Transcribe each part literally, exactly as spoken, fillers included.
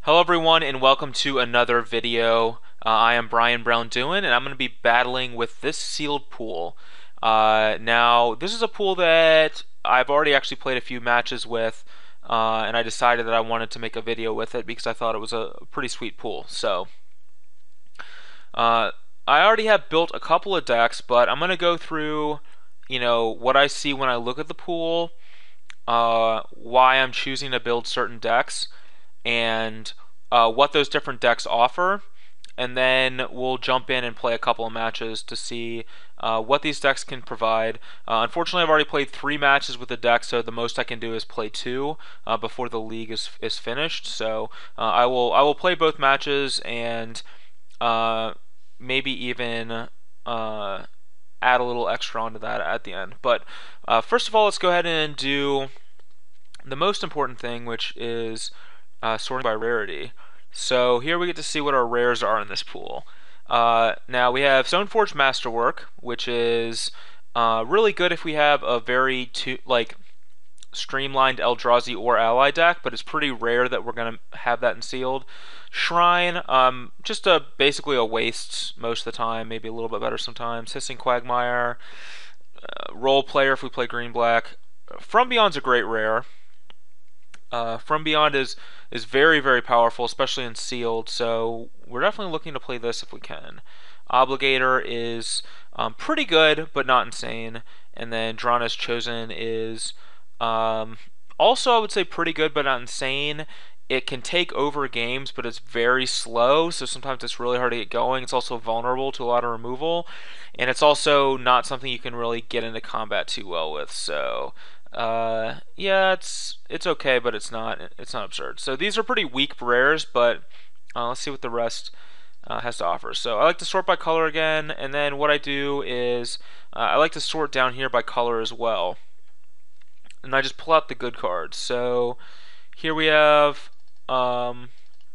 Hello everyone and welcome to another video. Uh, I am Brian Brown Dewin and I'm going to be battling with this sealed pool. Uh, now this is a pool that I've already actually played a few matches with uh, and I decided that I wanted to make a video with it because I thought it was a pretty sweet pool. So uh, I already have built a couple of decks, but I'm going to go through you know what I see when I look at the pool, uh, why I'm choosing to build certain decks, and uh, what those different decks offer, and then we'll jump in and play a couple of matches to see uh, what these decks can provide. Uh, unfortunately, I've already played three matches with the deck, so the most I can do is play two uh, before the league is is finished. So uh, I will I will play both matches and uh, maybe even uh, add a little extra onto that at the end. But uh, first of all, let's go ahead and do the most important thing, which is uh, sorting by rarity. So here we get to see what our rares are in this pool. Uh, now we have Stoneforge Masterwork, which is uh, really good if we have a very to, like streamlined Eldrazi or ally deck, but it's pretty rare that we're going to have that in sealed. Shrine, um, just a basically a waste most of the time, maybe a little bit better sometimes. Hissing Quagmire, uh, Role Player if we play green black. From Beyond's a great rare. Uh, From Beyond is is very very powerful, especially in sealed. So we're definitely looking to play this if we can. Obligator is um, pretty good, but not insane. And then Drana's Chosen is um, also, I would say, pretty good, but not insane. It can take over games, but it's very slow, so sometimes it's really hard to get going. It's also vulnerable to a lot of removal, and it's also not something you can really get into combat too well with. So uh, yeah, it's it's okay, but it's not it's not absurd. So these are pretty weak rares, but uh, let's see what the rest uh, has to offer. So I like to sort by color again, and then what I do is uh, I like to sort down here by color as well, and I just pull out the good cards. So here we have um,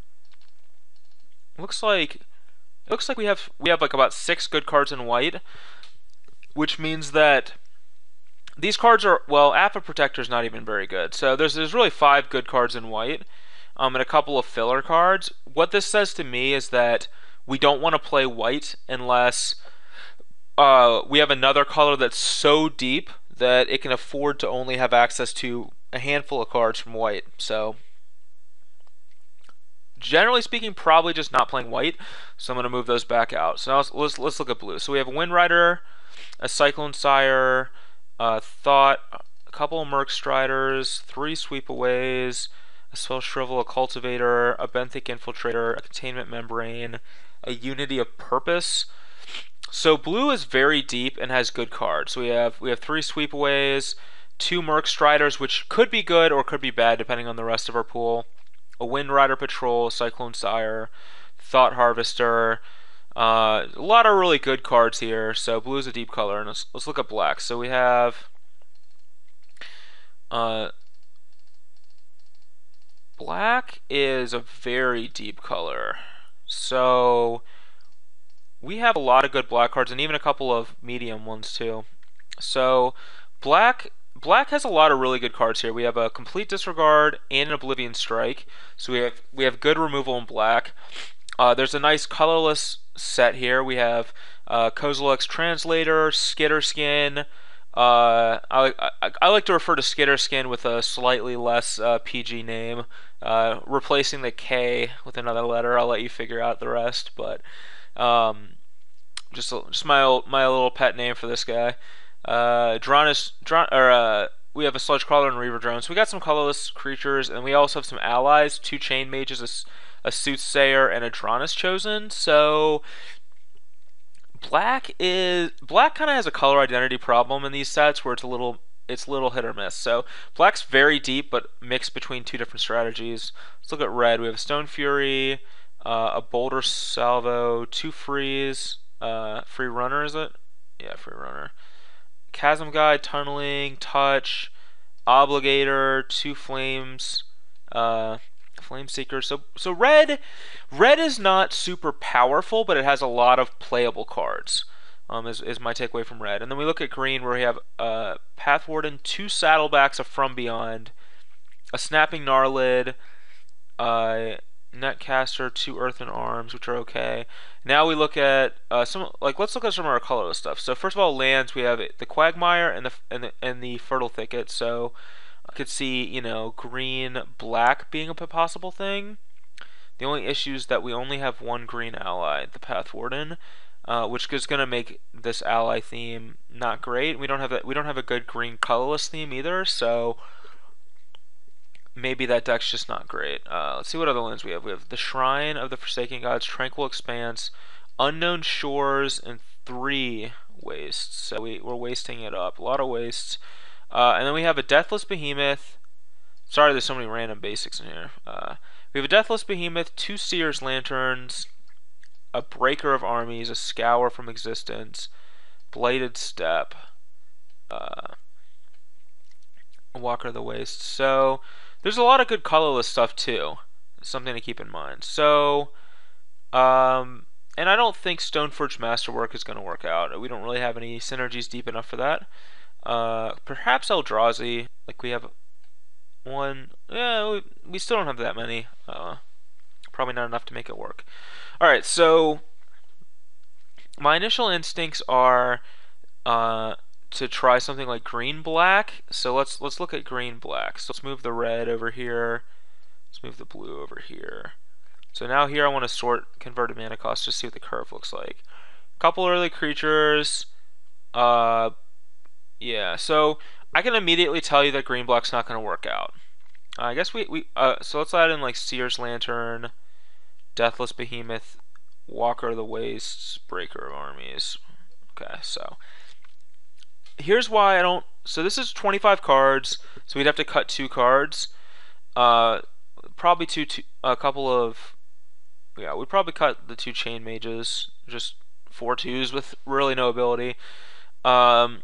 looks like it looks like we have we have like about six good cards in white, which means that these cards are, well, Alpha Protector is not even very good. So there's there's really five good cards in white, um, and a couple of filler cards. What this says to me is that we don't want to play white unless uh, we have another color that's so deep that it can afford to only have access to a handful of cards from white. So generally speaking, probably just not playing white. So I'm going to move those back out. So now let's, let's, let's look at blue. So we have a Wind Rider, a Cyclone Sire, uh, Thought, a couple of Merc Striders, three Sweepaways, a Spell Shrivel, a Cultivator, a Benthic Infiltrator, a Containment Membrane, a Unity of Purpose. So blue is very deep and has good cards. So we have we have three Sweepaways, two Merc Striders, which could be good or could be bad depending on the rest of our pool, a Wind Rider Patrol, Cyclone Sire, Thought Harvester. Uh, a lot of really good cards here. So blue is a deep color, and let's, let's look at black. So we have uh, black is a very deep color. So we have a lot of good black cards, and even a couple of medium ones too. So black black has a lot of really good cards here. We have a Complete Disregard and an Oblivion Strike. So we have we have good removal in black. Uh, there's a nice colorless set here. We have uh, Kozilek's Translator, Skitterskin. Uh, I, I, I like to refer to Skitterskin with a slightly less uh, P G name, uh, replacing the K with another letter. I'll let you figure out the rest, but um, just just my old, my little pet name for this guy. Uh, Dranis, Dron, or uh, we have a Sludge Crawler and Reaver Drone. So we got some colorless creatures, and we also have some allies: two Chain Mages, a, a Soothsayer, and a Dranis Chosen. So black is black kind of has a color identity problem in these sets where it's a little it's a little hit or miss. So black's very deep, but mixed between two different strategies. Let's look at red. We have a Stone Fury, uh, a Boulder Salvo, two Freeze, uh, Free Runner, is it? Yeah, Free Runner. Chasm Guide, Tunneling, Touch, Obligator, two Flames, uh, Flame Seeker. So so red red is not super powerful, but it has a lot of playable cards. Um, is, is my takeaway from red. And then we look at green, where we have uh, Path Warden, two Saddlebacks of From Beyond, a Snapping Gnarlid, uh, Netcaster, two Earthen Arms, which are okay. Now we look at uh, some like let's look at some of our colorless stuff. So first of all, lands, we have the Quagmire and the and the, and the Fertile Thicket. So I could see, you know, green black being a possible thing. The only issue is that we only have one green ally, the Path Warden, uh, which is going to make this ally theme not great. We don't have a, we don't have a good green colorless theme either, so maybe that deck's just not great. Uh, let's see what other lands we have. We have the Shrine of the Forsaken Gods, Tranquil Expanse, Unknown Shores, and three wastes. So we, we're wasting it up. A lot of wastes. Uh, and then we have a Deathless Behemoth. Sorry, there's so many random basics in here. Uh, we have a Deathless Behemoth, two Seer's Lanterns, a Breaker of Armies, a Scour from Existence, Bladed Step, uh, Walker of the Waste. So there's a lot of good colorless stuff too. Something to keep in mind. So, um, and I don't think Stoneforge Masterwork is going to work out. We don't really have any synergies deep enough for that. Uh, perhaps Eldrazi. Like we have one. Yeah, we, we still don't have that many. Uh, probably not enough to make it work. All right, so my initial instincts are uh, to try something like green black. So let's let's look at green black. So let's move the red over here. Let's move the blue over here. So now here I want to sort converted mana cost to see what the curve looks like. Couple early creatures. Uh, yeah. So I can immediately tell you that green black's not going to work out. Uh, I guess we we uh, so let's add in like Seer's Lantern, Deathless Behemoth, Walker of the Wastes, Breaker of Armies. Okay, so here's why I don't. So this is twenty-five cards, so we'd have to cut two cards. Uh, probably two, two a couple of. Yeah, we'd probably cut the two Chain Mages, just four twos with really no ability. Um,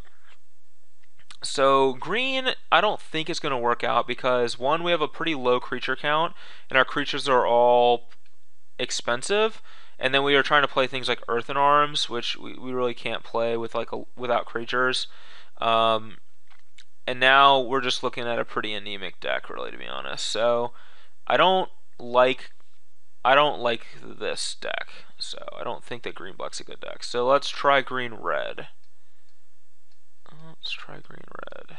so green, I don't think is going to work out because one, we have a pretty low creature count, and our creatures are all expensive. And then we are trying to play things like Earthen Arms, which we, we really can't play with like a, without creatures. Um, and now we're just looking at a pretty anemic deck, really, to be honest. So I don't like I don't like this deck. So I don't think that green black's a good deck. So let's try green red. Let's try green red.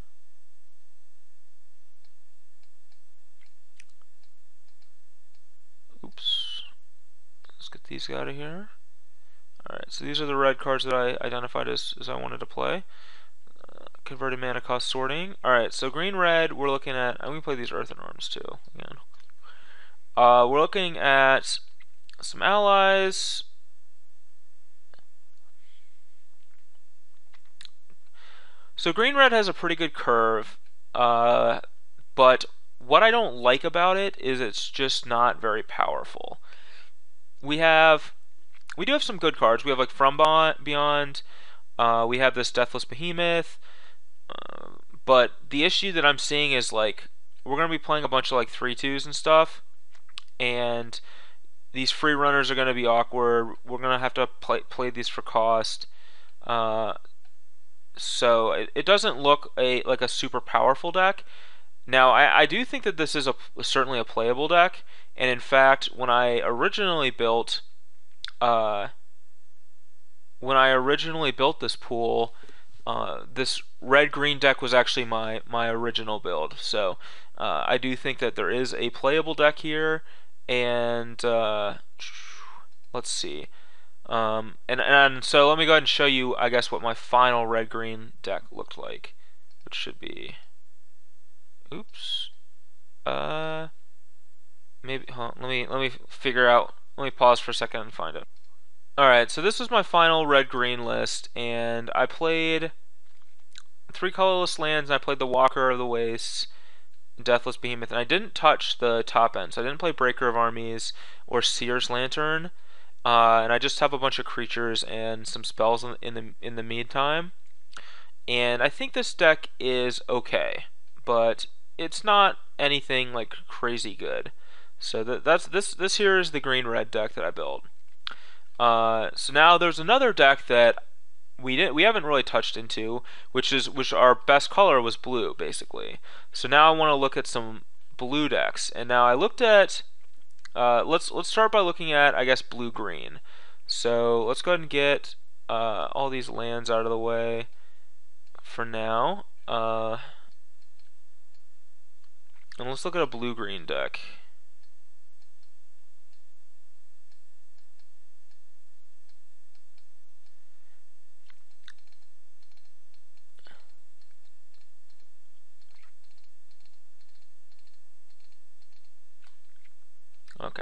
Oops. Let's get these out of here. Alright, so these are the red cards that I identified as, as I wanted to play. Uh, converted mana cost sorting. Alright, so green red, we're looking at. I'm going to play these Earthen Arms too. Again. Uh, we're looking at some allies. So green red has a pretty good curve, uh, but what I don't like about it is it's just not very powerful. We have, we do have some good cards. We have like From Beyond. Uh, we have this Deathless Behemoth. Uh, but the issue that I'm seeing is like we're gonna be playing a bunch of like three twos and stuff, and these free runners are gonna be awkward. We're gonna have to play play these for cost. Uh, so it, it doesn't look a like a super powerful deck. Now I, I do think that this is a certainly a playable deck, and in fact, when I originally built, uh, when I originally built this pool, uh, this red-green deck was actually my my original build. So uh, I do think that there is a playable deck here, and uh, let's see. Um, and, and so let me go ahead and show you, I guess, what my final red-green deck looked like, which should be, oops, uh, maybe, huh, let me, let me figure out, let me pause for a second and find it. Alright, so this was my final red-green list, and I played three colorless lands, and I played the Walker of the Wastes, Deathless Behemoth, and I didn't touch the top end, so I didn't play Breaker of Armies or Seer's Lantern. Uh, and I just have a bunch of creatures and some spells in, in the in the meantime. And I think this deck is okay, but it's not anything like crazy good. So that that's this this here is the green red deck that I built. Uh, so now there's another deck that we didn't we haven't really touched into, which is which our best color was blue basically. So now I want to look at some blue decks, and now I looked at Uh, let's let's start by looking at, I guess, blue green. So let's go ahead and get uh, all these lands out of the way for now. Uh, and let's look at a blue green deck. Okay.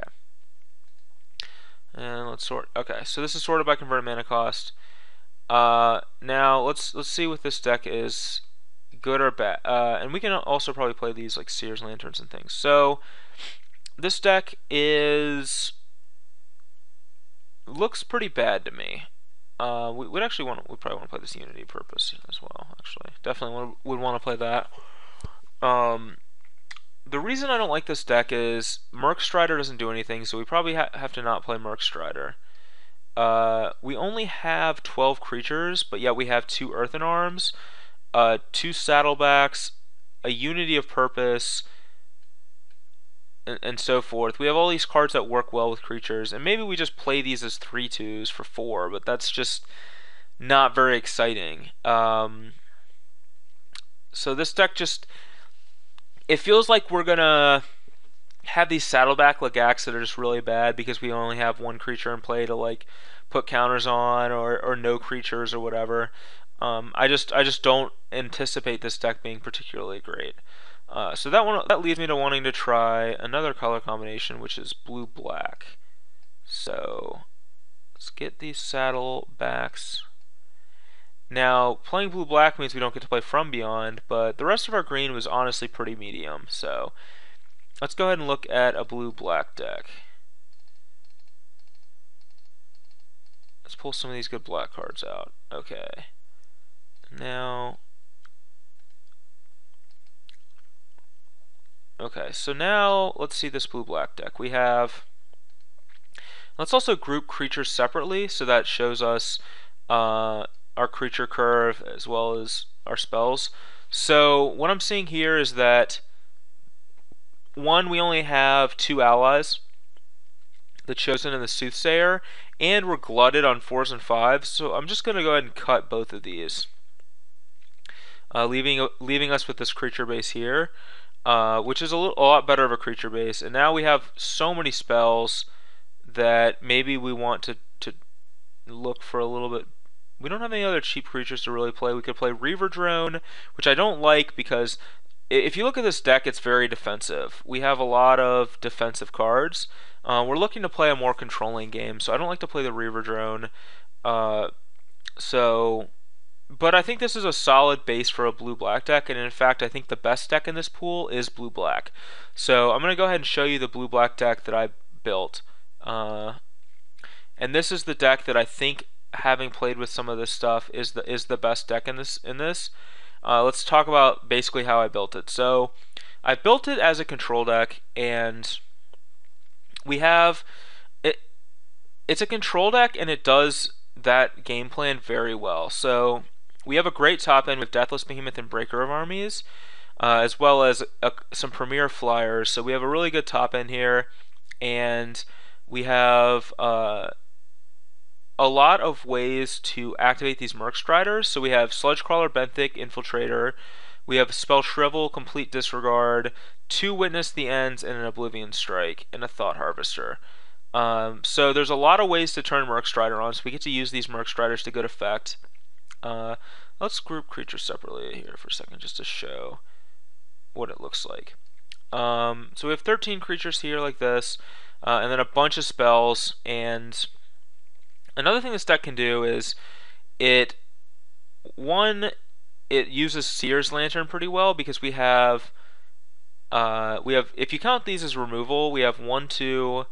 And let's sort. Okay, so this is sorted by converted mana cost. Uh, now let's let's see what this deck is, good or bad. Uh, and we can also probably play these like Seer's Lanterns and things. So this deck is looks pretty bad to me. Uh, we would actually want we probably want to play this Unity Purpose as well. Actually, definitely would would want to play that. Um, the reason I don't like this deck is Merc Strider doesn't do anything, so we probably ha have to not play Merc Strider. Uh, we only have twelve creatures, but yet we have two Earthen Arms, uh, two Saddlebacks, a Unity of Purpose, and, and so forth. We have all these cards that work well with creatures, and maybe we just play these as three twos for four, but that's just not very exciting. Um, so this deck just, it feels like we're gonna have these Saddleback Lagacs that are just really bad because we only have one creature in play to like put counters on, or, or no creatures or whatever. Um, I just I just don't anticipate this deck being particularly great. Uh, so that one that leads me to wanting to try another color combination, which is blue black. So let's get these Saddlebacks. Now, playing blue black means we don't get to play From Beyond, but the rest of our green was honestly pretty medium. So let's go ahead and look at a blue-black deck. Let's pull some of these good black cards out. Okay. Now... Okay, so now let's see this blue-black deck. We have... Let's also group creatures separately, so that shows us uh, our creature curve as well as our spells. So what I'm seeing here is that one, we only have two allies, the Chosen and the Soothsayer, and we're glutted on fours and fives, so I'm just going to go ahead and cut both of these, uh, leaving leaving us with this creature base here, uh, which is a, little, a lot better of a creature base, and now we have so many spells that maybe we want to, to look for a little bit. We don't have any other cheap creatures to really play. We could play Reaver Drone, which I don't like because if you look at this deck, it's very defensive. We have a lot of defensive cards. Uh, we're looking to play a more controlling game, so I don't like to play the Reaver Drone. Uh, so, but I think this is a solid base for a blue-black deck, and in fact, I think the best deck in this pool is blue-black. So I'm going to go ahead and show you the blue-black deck that I built. Uh, and this is the deck that I think, having played with some of this stuff, is the is the best deck in this in this. Uh, let's talk about basically how I built it. So I built it as a control deck, and we have it. It's a control deck, and it does that game plan very well. So we have a great top end with Deathless Behemoth and Breaker of Armies, uh, as well as a, some Premier Flyers. So we have a really good top end here, and we have uh, a lot of ways to activate these Merc Striders. So we have Sledgecrawler, Benthic, Infiltrator. We have Spell Shrivel, Complete Disregard, two Witness the Ends, and an Oblivion Strike, and a Thought Harvester. Um, so there's a lot of ways to turn Merc Strider on, so we get to use these Merc Striders to good effect. Uh, let's group creatures separately here for a second just to show what it looks like. Um, so we have thirteen creatures here like this, uh, and then a bunch of spells. And another thing this deck can do is it, one, it uses Seer's Lantern pretty well because we have, uh, we have, if you count these as removal, we have one, two,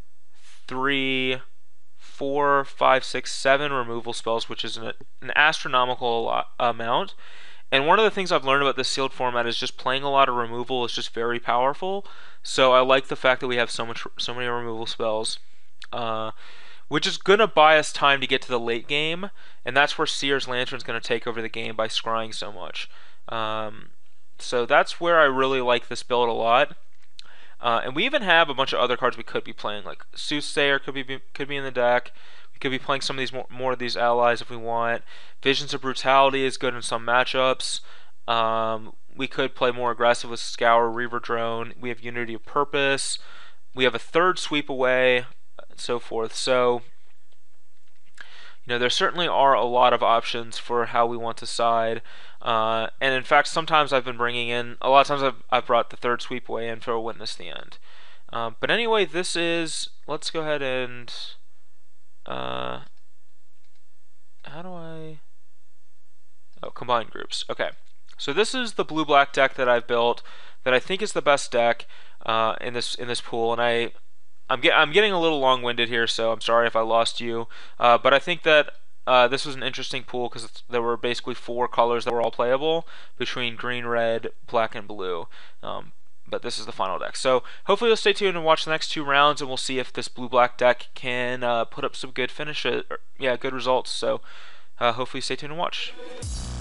three, four, five, six, seven removal spells, which is an, an astronomical amount. And one of the things I've learned about this sealed format is just playing a lot of removal is just very powerful. So I like the fact that we have so much, so many removal spells, uh, which is gonna buy us time to get to the late game, and that's where Seer's Lantern is gonna take over the game by scrying so much. Um, so that's where I really like this build a lot. Uh, and we even have a bunch of other cards we could be playing, like Soothsayer could be could be in the deck. We could be playing some of these more, more of these allies if we want. Visions of Brutality is good in some matchups. Um, we could play more aggressive with Scour, Reaver Drone. We have Unity of Purpose. We have a third Sweep Away, and so forth. So, you know, there certainly are a lot of options for how we want to side. Uh, and in fact, sometimes I've been bringing in, a lot of times I've, I've brought the third Sweep Away in for a Witness the End. Um, but anyway, this is, let's go ahead and, uh, how do I, oh, combine groups. Okay. So this is the blue-black deck that I've built that I think is the best deck uh, in this in this pool, and I I'm, get, I'm getting a little long-winded here, so I'm sorry if I lost you. Uh, but I think that uh, this was an interesting pool because there were basically four colors that were all playable between green, red, black, and blue. Um, but this is the final deck. So hopefully you'll stay tuned and watch the next two rounds, and we'll see if this blue-black deck can uh, put up some good finishes, or, yeah, good results. So uh, hopefully stay tuned and watch.